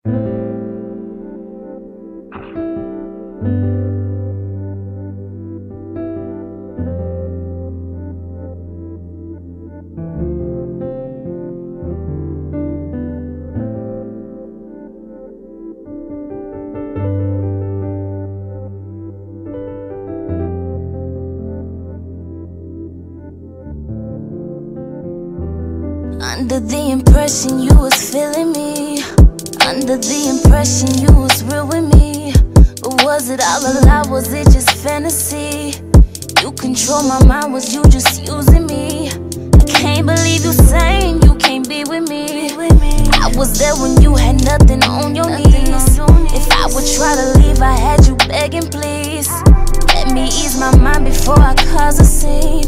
Under the impression you was feeling me, under the impression you was real with me. But was it all a lie, was it just fantasy? You control my mind, was you just using me? I can't believe you saying you can't be with me. I was there when you had nothing on your knees. If I would try to leave, I had you begging please. Let me ease my mind before I cause a scene.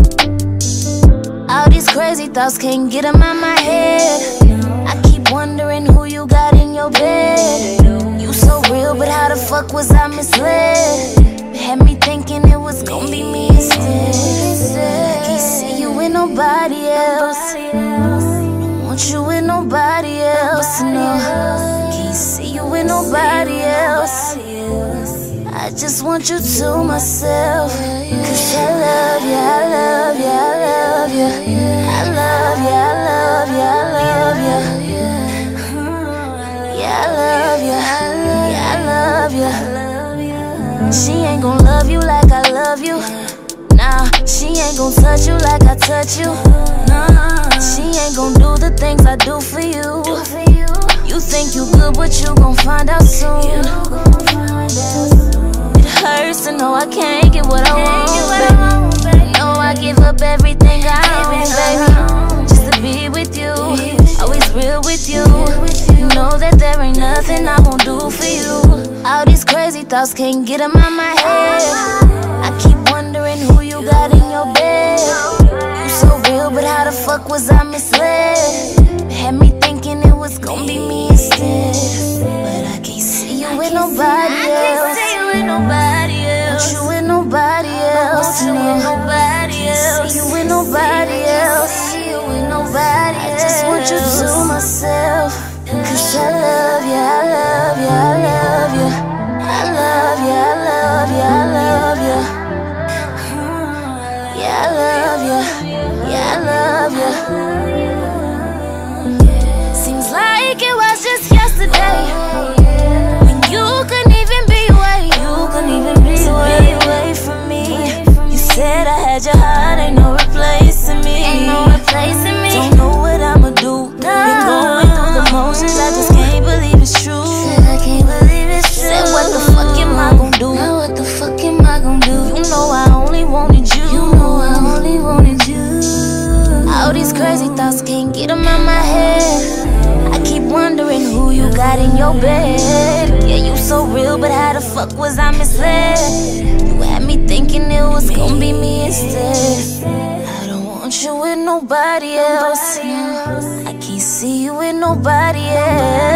All these crazy thoughts can't get them out my head. I keep wondering who you got in your bed. You so real, but how the fuck was I misled? Had me thinking it was gonna be me instead. I can't see you with nobody else. Don't want you with nobody else, no. Can't see you with nobody else. I just want you to myself. Cause I love you, I love you, I love you. I love you, I love you, I love you. Yeah, I love you, yeah, I love you. She ain't gon' love you like I love you. Nah, she ain't gon' touch you like I touch you. Nah, she ain't gon' do the things I do for you. You think you good, but you gon' find out soon. Hurts to know I can't get what I want, baby. Know I give up everything I own, baby, just to be with you, always real with you. You know that there ain't nothing I won't do for you. All these crazy thoughts can't get them out my head. I keep wondering who you got in your bed. You so real, but how the fuck was I misled? Had me thinking it was gonna be me instead. But I can't see you with nobody else. Nobody else. Want you with nobody else. No. Nobody else. See you with nobody else. See you with nobody else. I just want you to myself. Cause I love you, I love you, I love you. I love you, I love you, I love you. Yeah, I love you, yeah, I love you. Seems like it was just yesterday when you couldn't even be away from me. You said I had your heart, ain't no replacing me. Ain't no replacing me. Don't know what I'ma do. Been going through the motions, I just can't believe it's true. Said I can't believe it's true. Said what the fuck am I gon' do? Now what the fuck am I gon' do? You know I only wanted you. You know I only wanted you. All these crazy thoughts can't get them out my head. I keep wondering who you got in your bed. Yeah, you so real, but how the fuck was I misled? You had me thinking it was gonna be me instead. I don't want you with nobody else. I can't see you with nobody else.